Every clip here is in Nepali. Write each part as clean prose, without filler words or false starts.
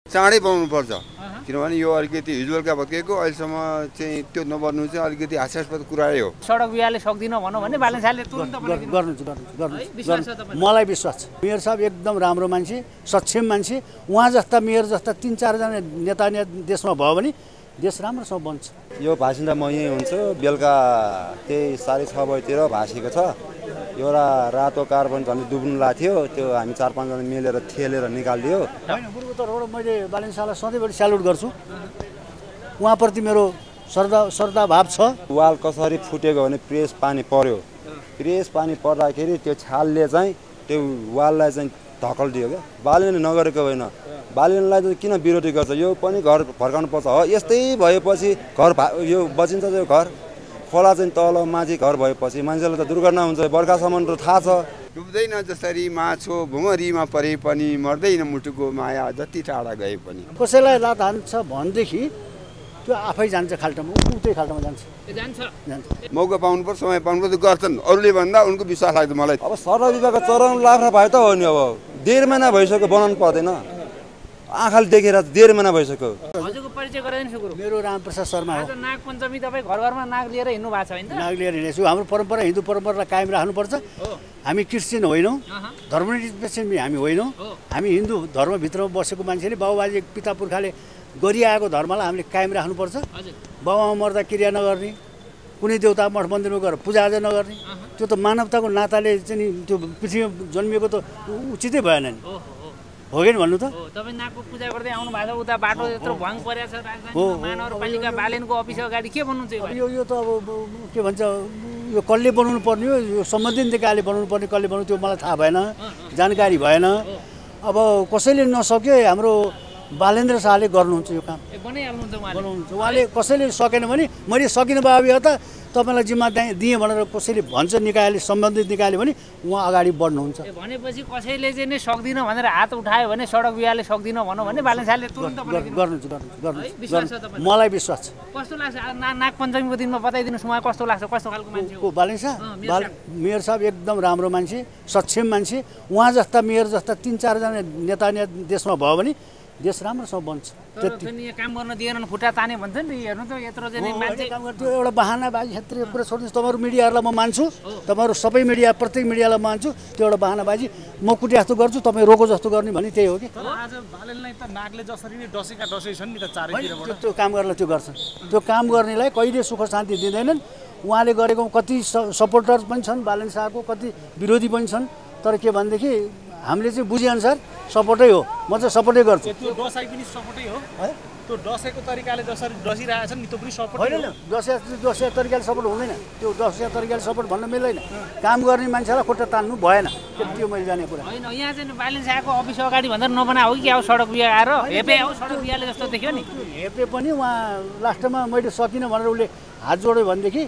चाँडै बनाउनुपर्छ किनभने यो अलिकति हिजोलका भत्केको अहिलेसम्म चाहिँ त्यो नबन्नु चाहिँ अलिकति हास्यास्पद कुरै हो। सडक बिहाले सक्दिन भनौँ भने बालन शाहले तुरुन्त गर्नु मलाई विश्वास छ। मेयर साहब एकदम राम्रो मान्छे, सक्षम मान्छे। उहाँ जस्ता मेयर जस्ता 3-4 जना नेता देशमा भयो भने देश राम्रोसँग बन्छ। यो भाषिन्दा म यहीँ हुन्छु। बेलुका त्यही 6:30 बजीतिर भाषेको छ। एउटा रातो कार पनि झन् डुब्नु लाग्थ्यो, त्यो हामी 4-5 जना मिलेर ठेलेर निकालिदियो। होइन पूर्वोत्तरबाट मैले बालन शाहलाई सधैँभरि स्यालुट गर्छु। उहाँप्रति मेरो श्रद्धा भाव छ। वाल कसरी फुटेको भने प्रेस पानी पर्यो, प्रेस पानी पर्दाखेरि त्यो छालले चाहिँ त्यो वाललाई चाहिँ धकल्दियो क्या। बालिनले नगरेको होइन, बालिनलाई चाहिँ किन विरोधी गर्छ? यो पनि घर फर्काउनु पर्छ। हो यस्तै भएपछि घर यो बचिन्छ त्यो घर। खोला चाहिँ तल माझी घर भएपछि मान्छेलाई त दुर्घटना हुन्छ। बर्खासम्म त थाहा छ डुब्दैन जसरी माछो भुमरीमा परे पनि मर्दैन मुटुको माया जति टाढा गए पनि। कसैलाई लात हान्छ भनेदेखि त्यो आफै जान्छ खाल्टामा, उतै खाल्टामा जान्छ। मौका पाउनुपर्छ, समय पाउनुपर्छ, गर्छन्। अरूले भन्दा उनको विश्वास लाग्छ मलाई। अब सडक विभागको चराउनु लाग्रा भए त हो नि। अब 1.5 महिना भइसक्यो, बनाउनु पर्दैन। आँखाले देखेर 1.5 महिना भइसक्यो। हजुरको परिचय गराइदिनु सुरु। मेरो रामप्रसाद शर्मा हो। आज नाग पञ्चमी तपाईँ घर घरमा नाग लिएर हिँड्नु भएको छ होइन? नाग लिएर हिँडेछु। हाम्रो परम्परा हिन्दू परम्परालाई कायम राख्नुपर्छ। हामी क्रिस्चियन होइनौँ, धर्मनिरपेक्ष हामी होइनौँ। हामी हिन्दू धर्मभित्र बसेको मान्छेले बाबुबाजे पिता पुर्खाले गरिआएको धर्मलाई हामीले कायम राख्नुपर्छ। बाबुआमा मर्दा क्रिया नगर्ने, कुनै देउता मठ मन्दिरमा गएर पूजाआजा नगर्ने, त्यो त मानवताको नाताले चाहिँ त्यो पृथ्वीमा जन्मिएको त उचितै भएन नि, हो कि भन्नु त? तपाईँ नागको पूजा गर्दै आउनु भएको छ, उता बाटो यत्रो भङ परेको छ राजधानीमा, महानगरपालिका बालेनको अफिस अगाडि के भन्नुहुन्छ? यो त अब के भन्छ, यो कसले बनाउनु पर्ने हो, यो सम्बन्धित निकायले बनाउनु पर्ने, कसले बनाउनु त्यो मलाई थाहा भएन, जानकारी भएन। अब कसैले नसक्यो, हाम्रो बालेन्द्र शाहले गर्नुहुन्छ यो काम, बनाउनुहुन्छ उहाँले। कसैले सकेन भने मैले सकिनु भयो त तपाईँलाई जिम्मा दिएँ भनेर कसैले भन्छ, निकायले सम्बन्धित निकायले भने उहाँ अगाडि बढ्नुहुन्छ। भनेपछि कसैले चाहिँ नै सक्दिनँ भनेर हात उठायो भने सडक बिहाले सक्दिनँ भनौँ भने बालन शाहले तुरुन्त गर्नुहुन्छ। मलाई विश्वास छ। कस्तो लाग्छ नाग पञ्चमीको दिनमा बताइदिनुहोस्, उहाँ कस्तो लाग्छ, कस्तो खालको मान्छे हो? बालन शाह मेयर साहब एकदम राम्रो मान्छे, सक्षम मान्छे। उहाँ जस्ता मेयर जस्ता 3-4 जना नेता देशमा भयो भने देश राम्रोसँग बन्छ। काम गर्न दिएनन्, खुट्टा ताने भन्छ नि। हेर्नु त यत्रो चाहिँ मान्छे काम गर्छ। त्यो एउटा बाहनाबाजी क्षेत्रीय कुरा छोड्नुहोस्। तपाईँहरू मिडियाहरूलाई म मान्छु, तपाईँहरू सबै मिडिया प्रत्येक मिडियालाई मान्छु। त्यो एउटा बाहनाबाजी, म कुटे जस्तो गर्छु, तपाईँ रोको जस्तो गर्ने भने त्यही हो कि। आज बालेनलाई त नागले जसरी नै डसेका डसै छन् नि त चारैतिरबाट। त्यो काम गर्नलाई त्यो गर्छ। त्यो काम गर्नेलाई कहिले सुख शान्ति दिँदैनन्। उहाँले गरेको कति सपोर्टर पनि छन् बालन शाहको, कति विरोधी पनि छन्। तर के भनेदेखि हामीले चाहिँ बुझेअनुसार सपोर्टै हो, म चाहिँ सपोर्टै गर्छु। त्यो दसैँ पनि सपोर्टै हो है? त्यो दसैँको तरिकाले जसरी डसिरहेछ नि त्यो पनि सपोर्ट होइन। दसैँ तरिकाले सपोर्ट हुँदैन, त्यो दसैँ तरिकाले सपोर्ट भन्न मिल्दैन। काम गर्ने मान्छेलाई खुट्टा तान्नु भएन, त्यो मैले जाने कुरा होइन। यहाँ चाहिँ बालन शाहको अफिस अगाडि भन्दा नबना हो कि अब सडक बिहा आएर हेपे हो, सडक बिहाले जस्तो देख्यो नि। हेपे पनि उहाँ लास्टमा मैले सकिनँ भनेर उसले हात जोड्यो भनेदेखि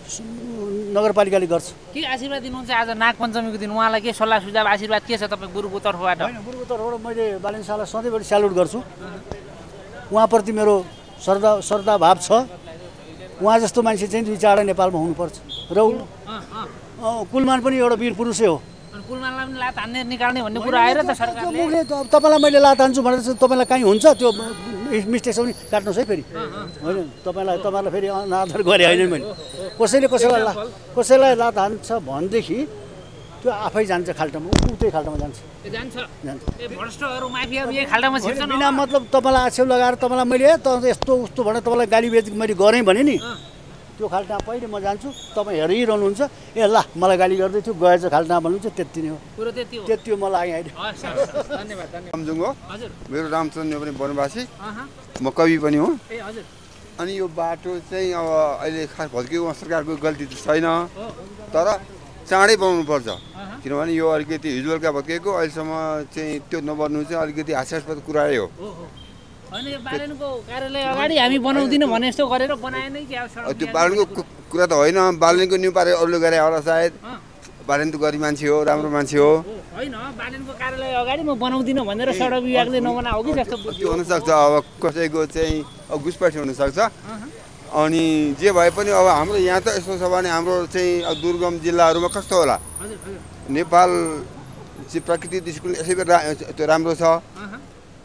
नगरपालिकाले गर्छ। के आशीर्वाद दिनुहुन्छ आज नाग पञ्चमीको दिन? उहाँलाई के सल्लाह सुझाव आशीर्वाद के छ तपाईँ गुरुको तर्फबाट? होइन, गुरुको तर्फबाट मैले बालन शाहलाई सधैँभरि स्यालुट गर्छु। उहाँप्रति मेरो श्रद्धा भाव छ। उहाँ जस्तो मान्छे चाहिँ 2-4 नेपालमा हुनुपर्छ। र कुलमान पनि एउटा वीर पुरुषै हो। कुलमानलाई पनि लात हान्ने निकाल्ने भन्ने कुरा आएर त सरकारले। तपाईँलाई मैले लात हान्छु भनेर तपाईँलाई कहीँ हुन्छ त्यो मिस्टेक पनि काट्नुहोस् है फेरि, होइन? तपाईँलाई फेरि अनादर गरे होइन मैले। कसैलाई लात हान्छ भनेदेखि त्यो आफै जान्छ खाल्टामा, उतै खाल्टामा जान्छ। बिना मतलब तपाईँलाई आक्षेप लगाएर तपाईँलाई मैले यस्तो उस्तो भनेर तपाईँलाई गाली बेच मैले गरेँ भने नि त्यो खाल्टा पहिले म जान्छु। तपाईँ हेरिरहनुहुन्छ, ए ल मलाई गाली गर्दै थियो गएछ खाल्टा भन्नुहुन्छ, त्यति नै हो। त्यति हो, म लागेँ अहिले। रामजुङ हो मेरो, रामचन्द्र पनि वनवासी, म कवि पनि हो। अनि यो बाटो चाहिँ अब अहिले खास भत्किएको सरकारको गल्ती त छैन, तर चाँडै बनाउनुपर्छ किनभने यो अलिकति हिजोलका भत्किएको अहिलेसम्म चाहिँ त्यो नबन्नु चाहिँ अलिकति हास्यास्पद कुरै हो। होइन यो बालेनको कार्यालय अगाडि हामी बनाउँदिनँ भने जस्तो गरेर बनाए नै क्या? त्यो बालेनको कुरा त होइन, बालेनको न्यु पारे अरूले गरे होला सायद। बालेन त गरी मान्छे हो, राम्रो मान्छे हो। होइन बालेनको कार्यालय अगाडि म बनाउँदिनँ भनेर सडक विभागले नबना हो कि जस्तो त्यो हुनसक्छ। अब कसैको चाहिँ घुसपैठ हुनसक्छ। अनि जे भए पनि अब हाम्रो यहाँ त यस्तो छ भने हाम्रो चाहिँ दुर्गम जिल्लाहरूमा कस्तो होला, नेपाल चाहिँ प्राकृतिक दृष्टिकोण यसै त्यो राम्रो छ,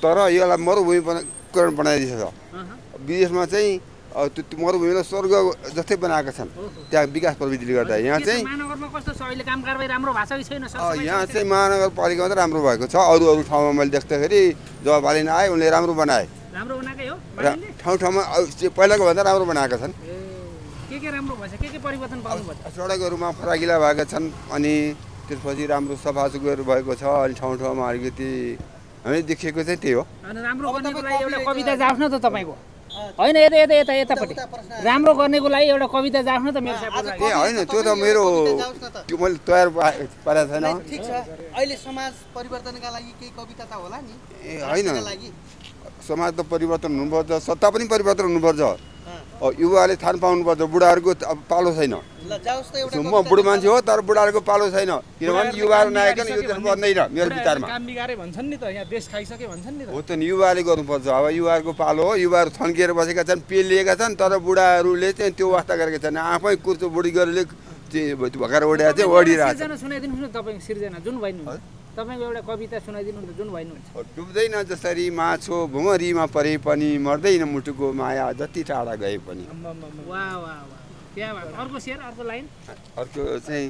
तर यसलाई मरुभूमिकरण बनाइदिएको छ। विदेशमा चाहिँ त्यो मरुभूमिलाई स्वर्ग जस्तै बनाएका छन् त्यहाँ विकास प्रविधिले गर्दा। यहाँ चाहिँ महानगरमा कस्तो छ अहिले काम कारबाही राम्रो भएको छ कि छैन? यहाँ चाहिँ महानगरपालिकामा त राम्रो भएको छ। अरू ठाउँमा मैले देख्दाखेरि जब बालिन आए उनले राम्रो बनाए, राम्रो बनाएकै हो। ठाउँ ठाउँमा पहिलाको भन्दा राम्रो बनाएका छन्। के राम्रो भएछ, के परिवर्तन पाउनुभयो? सडकहरूमा फराकिला भएका छन्, अनि त्यसपछि राम्रो सफासुग्घर भएको छ। अनि ठाउँ ठाउँमा अलिकति हामीले देखेको चाहिँ त्यही हो। अनि राम्रो गर्नेको लागि एउटा कविता जाओस् न त तपाईँको, होइन यतापट्टि राम्रो गर्नेको लागि एउटा कविता जाओस् न त मेरो साथी। ए होइन, त्यो त मेरो त्यो मैले तयार पारेको छैन। ठिक छ, अहिले समाज परिवर्तनका लागि केही कविता त होला नि? ए होइन, समाज त परिवर्तन हुनुपर्छ, सत्ता पनि परिवर्तन हुनुपर्छ। युवाले थाहा पाउनुपर्छ बुढाहरूको पालो छैन। म बुढो मान्छे हो तर बुढाहरूको पालो छैन, किनभने युवाहरू नआइकन यो देश बन्दैन मेरो विचारमा। काम बिगारे भन्छन् नि त, यहाँ देश खाइसके भन्छन् नि त। हो त नि, युवाले गर्नुपर्छ। अब युवाहरूको पालो हो, युवाहरू थन्किएर बसेका छन्, पेलिएका छन्, तर बुढाहरूले चाहिँ त्यो वास्ता गरेका छन्। आफै कुर्चो बुढीहरूले भगाएर ओढेर चाहिँ ओढिरहेको छ। सुनाइदिनुहोस् न तपाईँ सिर्जना जुन भन्नु तपाईँको एउटा कविता सुनाइदिनु न जुन भन्नुहुन्छ। डुब्दैन जसरी माछो भुमरीमा परे पनि, मर्दैन मुटुको माया जति टाढा गए पनि। वाह वाह वाह, क्या बात। अर्को शेर, अर्को लाइन। अर्को चाहिँ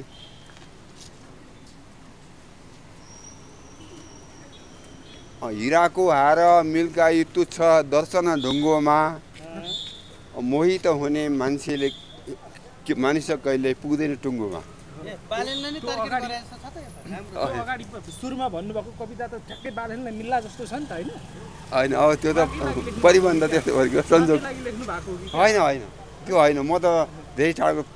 हिराको हार मिल्काई तुच्छ दर्शन ढुङ्गोमा, मोहित हुने मानिस कहिले पुग्दैन टुङ्गोमा। अगाडि सुरुमा भन्नुभएको कविता त ठ्याक्कै बालेनलाई मिल्ला जस्तो छ नि त, होइन? होइन, अब त्यो त परिबन्ध त्यस्तो भएको संजोग होइन। होइन त्यो होइन, म त धेरै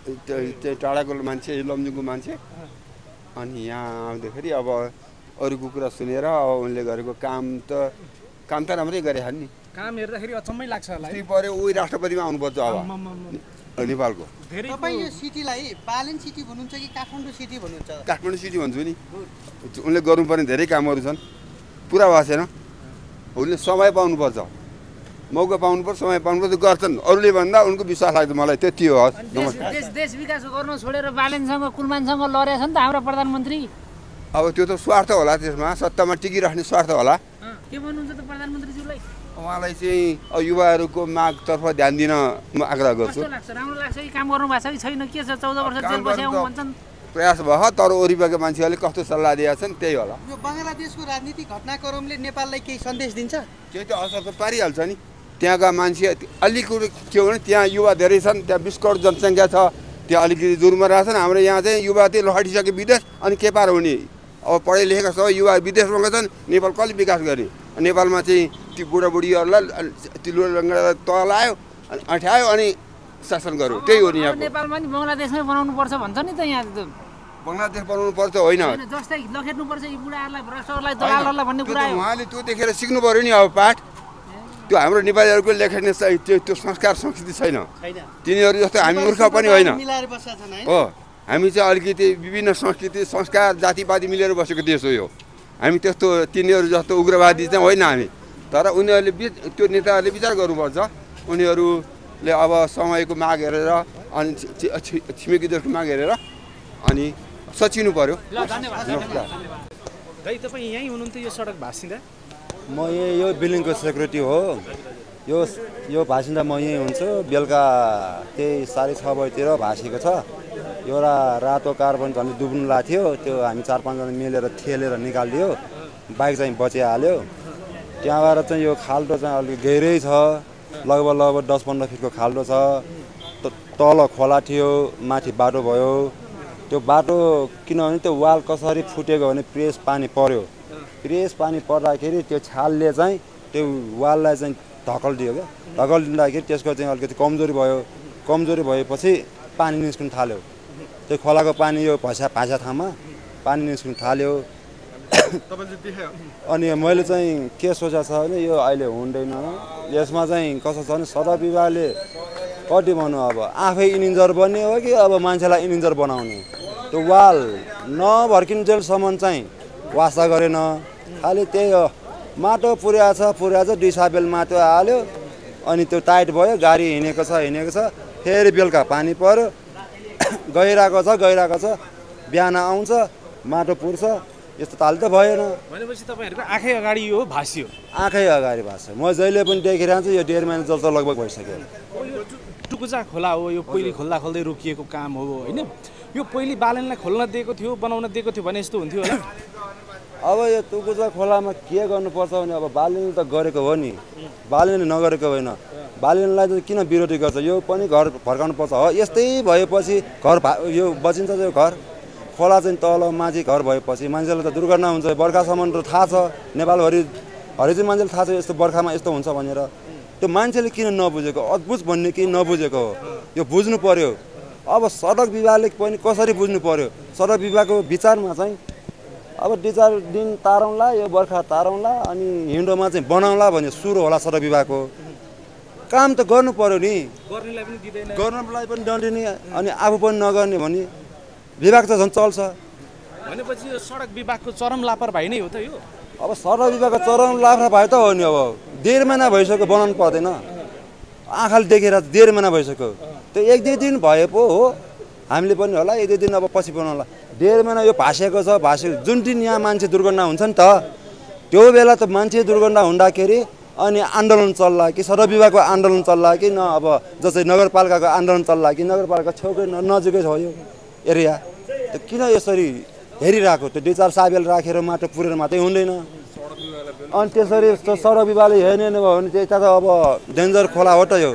टाढाको मान्छे, लमजुङको मान्छे। अनि यहाँ आउँदाखेरि अब अरूको कुरा सुनेर अब उनले गरेको काम त राम्रै गरे नि। काम हेर्दाखेरि अचम्मै लाग्छ होला। पऱ्यो उही राष्ट्रपतिमा आउनुपर्छ अब नेपालको। तपाईँ यो सिटीलाई बालेन सिटी भन्नुहुन्छ कि काठमाडौँ सिटी भन्नुहुन्छ? काठमाडौँ सिटी भन्छु नि। उनले गर्नुपर्ने धेरै कामहरू छन्, पुरा भएको छैन। उनले समय पाउनुपर्छ, मौका पाउनुपर्छ, समय पाउनुपर्छ, गर्छन्। अरूले भन्दा उनको विश्वास लाग्छ मलाई, त्यति हो। देश विकास गर्न छोडेर बालेनसँग कुलमानसँग लडेछ नि त हाम्रो प्रधानमन्त्री। अब त्यो त स्वार्थ होला, त्यसमा सत्तामा टिकिराख्ने स्वार्थ होला। के भन्नुहुन्छ त प्रधानमन्त्रीज्यूलाई? उहाँलाई चाहिँ युवाहरूको मागतर्फ ध्यान दिन म आग्रह गर्छु। राम्रो लाग्छ कि काम गर्नु भएको छ कि छैन? के छ 14 वर्ष जेल बस्याउ भन्छन्। प्रयास भयो, तर वरिपरिका मान्छेहरूले कस्तो सल्लाह दिएका छन् त्यही होला। यो बङ्गलादेशको राजनीतिक घटनाक्रमले नेपाललाई केही सन्देश दिन्छ? त्यो त असर त पारिहाल्छ नि। त्यहाँका मान्छे अलिकति के हो भने त्यहाँ युवा धेरै छन्, त्यहाँ 20 करोड जनसङ्ख्या छ, त्यहाँ अलिकति दूरमा रहेछन्। हाम्रो यहाँ चाहिँ युवा चाहिँ लहटिसके विदेश, अनि के पार हुने? अब पढे लेखेका सबै युवा विदेशमा गएछन्, नेपाल कसले विकास गर्ने? नेपालमा चाहिँ ती बुढाबुढीहरूलाई तिलो रङ्गलाई तल आयो अनि अँठ्यायो अनि शासन गर्यो, त्यही हो नि। यहाँ नेपालमा नि बङ्गलादेशमै बनाउनु पर्छ भन्छ नि त। यहाँ बङ्गलादेश बनाउनु पर्छ होइन, जस्तै लखेट्नु पर्छ यी बुढाहरूलाई, भ्रष्टहरूलाई, दलालहरूलाई भन्ने कुरा हो। उहाँले त्यो देखेर सिक्नु पर्यो नि। अब पाठ त्यो हाम्रो नेपालीहरूको लेख्ने त्यो संस्कार संस्कृति छैन। तिनीहरू जस्तो हामी मूर्ख पनि होइन हो। हामी चाहिँ अलिकति विभिन्न संस्कृति संस्कार जातिपाती मिलेर बसेको देश हो यो। हामी त्यस्तो तिनीहरू जस्तो उग्रवादी चाहिँ होइन हामी। तर उनीहरूले त्यो नेताहरूले विचार गर्नुपर्छ। उनीहरूले अब समयको माग हेरेर अनि छिमेकी देशको माग हेरेर अनि सचिनु पर्यो। दाइ तपाईँ यहीँ हुनुहुन्थ्यो यो सडक भाँसिँदा? म यो बिल्डिङको सेक्युरिटी हो। यो भाँसिँदा म यहीँ हुन्छु। बेलुका त्यही 6:30 बजीतिर भाँसिएको छ। एउटा रातो कार पनि झन् डुब्नु लागेको थियो, त्यो हामी 4-5 जना मिलेर ठेलेर निकालिदियो। बाइक चाहिँ बचिहाल्यो। त्यहाँबाट चाहिँ यो खाल्डो चाहिँ अलिक गहिरै छ, लगभग 10-15 फिटको खाल्डो छ। तल खोला थियो, माथि बाटो भयो। त्यो बाटो किनभने त्यो वाल कसरी फुटेको भने प्रेस पानी पर्यो। प्रेस पानी पर्दाखेरि त्यो छालले चाहिँ त्यो वाललाई चाहिँ धकल्दियो क्या। धकल्दिँदाखेरि त्यसको चाहिँ अलिकति कमजोरी भयो। कमजोरी भएपछि पानी निस्किन थाल्यो। त्यो खोलाको पानी यो भाँसा ठाउँमा पानी निस्किन थाल्यो। अनि मैले चाहिँ के सोचेको छ भने यो अहिले हुँदैन। यसमा चाहिँ कस्तो छ भने सडक विभागले कति भन्नु, अब आफै इन्जिनियर बन्ने हो कि अब मान्छेलाई इन्जिनियर बनाउने? त्यो वाल नभर्किन्जेलसम्म चाहिँ वास्ता गरेन। खालि त्यही हो, माटो पुर्याएको छ 2 साबेल माटो हाल्यो अनि त्यो टाइट भयो। गाडी हिँडेको छ। फेरि बेलुका पानी पर्यो, गइरहेको छ। बिहान आउँछ, माटो पुर्छ, यस्तो ताल त भएन। भनेपछि तपाईँहरूको आँखै अगाडि यो भाषियो। आँखै अगाडि भाषा म जहिले पनि देखिरहन्छु यो 1.5 महिना जस्तो लगभग भइसक्यो। यो टुकुचा खोला हो, यो पहिले खोल्दा खोल्दै रोकिएको काम हो होइन? यो पहिले बालनलाई खोल्न दिएको थियो, बनाउन दिएको थियो भने यस्तो हुन्थ्यो होला? अब यो टुकुचा खोलामा के गर्नुपर्छ भने अब बालनले त गरेको हो नि, बालनले नगरेको होइन। बालनलाई त किन विरोधी गर्छ? यो पनि घर फर्काउनु पर्छ हो। यस्तै भएपछि घर यो बचिन्छ यो घर। खोला चाहिँ तल माथि घर भएपछि मान्छेलाई त दुर्घटना हुन्छ। बर्खासम्म त थाहा छ, नेपालभरि हरेक मान्छेले थाहा छ यस्तो बर्खामा यस्तो हुन्छ भनेर। त्यो मान्छेले किन नबुझेको? अद्भुत भन्ने कि नबुझेको हो, यो बुझ्नु पर्यो। अब सडक विभागले पनि कसरी बुझ्नु पर्यो? सडक विभागको विचारमा चाहिँ अब 2-4 दिन तारौँला, यो बर्खा तारौँला अनि हिउँदोमा चाहिँ बनाउँला भन्ने सुरु होला सडक विभागको। काम त गर्नु पर्यो नि, गर्नेलाई पनि दिँदैन, गर्नलाई पनि नदिने अनि आफू पनि नगर्ने भने विभाग त झन् चल्छ। भनेपछि यो सडक विभागको चरम लापरवाही नै हो त यो। अब सडक विभागको चरम लापरवाही त हो नि। अब 1.5 महिना भइसक्यो, बनाउनु पर्दैन। आँखाले देखेर 1.5 महिना भइसक्यो। त्यो 1-2 दिन भए पो हो, हामीले पनि होला 1-2 दिन अब पछि बनाउला। 1.5 महिना यो भाँसिएको छ। जुन दिन यहाँ मान्छे दुर्घटना हुन्छ नि त, त्यो बेला त मान्छे दुर्घटना हुँदाखेरि अनि आन्दोलन चल्ला कि सडक विभागको आन्दोलन चल्ला कि न अब जस्तै नगरपालिकाको आन्दोलन चल्ला कि नगरपालिका छेउकै नजिकै छ यो एरिया। त किन यसरी हेरिरहेको? त्यो 2-4 साबेल राखेर माटो पुरेर मात्रै हुँदैन। अनि त्यसरी सडक विभागले हेर्ने भयो भने त्यता त अब डेन्जर खोला हो त यो।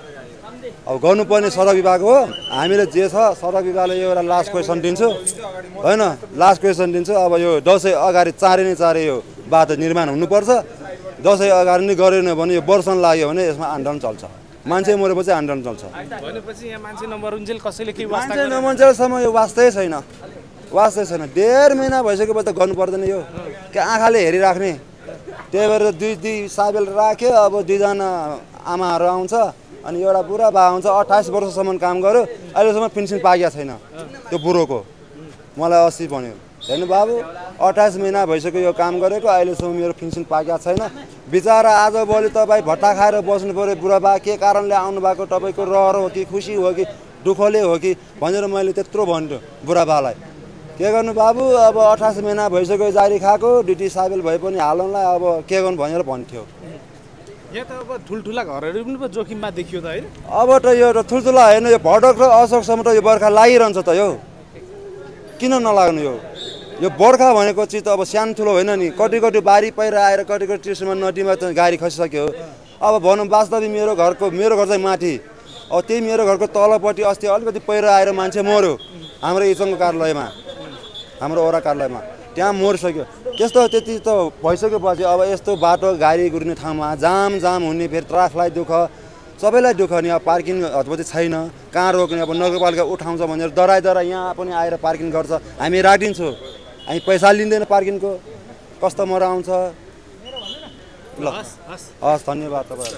अब गर्नुपर्ने सडक विभाग हो। हामीले जे छ सडक विभागले यो एउटा लास्ट क्वेसन दिन्छु होइन, लास्ट क्वेसन दिन्छु। अब यो दसैँ अगाडि चाँडै नै चाँडै यो बाटो निर्माण हुनुपर्छ। दसैँ अगाडि नै गरेन भने यो वर्ष लाग्यो भने यसमा आन्दोलन चल्छ। मान्छे मरेपछि आन्दोलन चल्छ। भनेपछि यहाँ मान्छे नमरुन्जेल कसैले के वास्ता मान्छे नमरुन्जेलसम्म यो वास्तै छैन, वास्तै छैन। 1.5 महिना भइसकेपछि त गर्नु पर्दैन यो, के आँखाले हेरिराख्ने। त्यही भएर 2 साबेल राख्यो। अब 2 जना आमाहरू आउँछ अनि एउटा बुढा बा आउँछ। 28 वर्षसम्म काम गर्यो, अहिलेसम्म पेन्सन पाएको छैन त्यो बुढोको। मलाई 80 भन्यो, हेर्नु बाबु 28 महिना भइसक्यो यो काम गरेको, अहिलेसम्म मेरो पेन्सन पाएको छैन। बिचरा आजभोलि तपाईँ भट्टा खाएर बस्नु पऱ्यो। बुढा बा के कारणले आउनुभएको? तपाईँको रहर हो कि खुसी हो कि दुःखले हो कि भनेर मैले त्यत्रो भन्छु बुढा बालाई। के गर्नु बाबु, अब 28 महिना भइसक्यो जारी खाएको, ड्युटी साबेल भए पनि हालौँला, अब के गर्नु भनेर भन्थ्यो। यहाँ त अब ठुल्ठुला घरहरू पनि जोखिममा देखियो त होइन? अब त यो त ठुल्ठुला होइन, यो भडक र अशोकसम्म त यो बर्खा लागिरहन्छ त यो। किन नलाग्नु? यो बर्खा भनेको चिज त अब सानो ठुलो होइन नि। कति बारी पहिरो आएर कति टिस्युमा नदीमा त गाडी खसिसक्यो। अब भनौँ वास्तविक मेरो घर चाहिँ माथि, अब त्यही मेरो घरको तलपट्टि अस्ति अलिकति पहिरो आएर मान्छे मर्यो हाम्रो इचङको कार्यालयमा, हाम्रो वडा कार्यालयमा। त्यहाँ मरिसक्यो। त्यस्तो त्यति त भइसकेपछि अब यस्तो बाटो गाडी गुड्ने ठाउँमा जाम हुने, फेरि ट्राफिकलाई दुःख, सबैलाई दुःख नि। अब पार्किङ हतपति छैन, कहाँ रोक्ने? अब नगरपालिका उठाउँछ भनेर डराइ यहाँ पनि आएर पार्किङ गर्छ। हामी राखिदिन्छौँ, हामी पैसा लिँदैन पार्किङको। कस्टमर आउँछ। ल हस्, धन्यवाद तपाईँ।